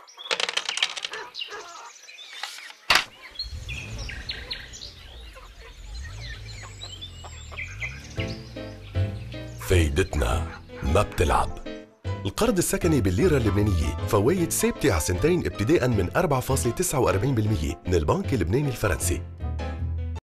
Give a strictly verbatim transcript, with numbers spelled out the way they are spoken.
فايدتنا ما بتلعب. القرض السكني بالليرة اللبنانية فوايد ثابتة على سنتين ابتداء من أربعة فاصلة تسعة وأربعين بالمية من البنك اللبناني الفرنسي.